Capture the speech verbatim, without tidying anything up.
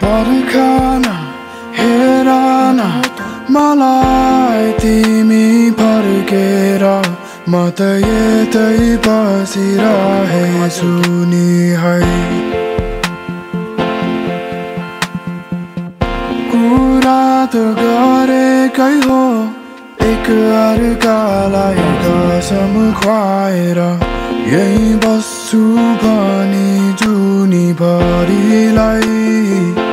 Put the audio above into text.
पर्खन हेरन मलाई तिमी फर्केर म त यतै बसिरहेछु नि है। कुरा त गरेकै हो एक अर्कालाई कसम खुवाएर, यही बस्छु भनी जुनी भरिलाई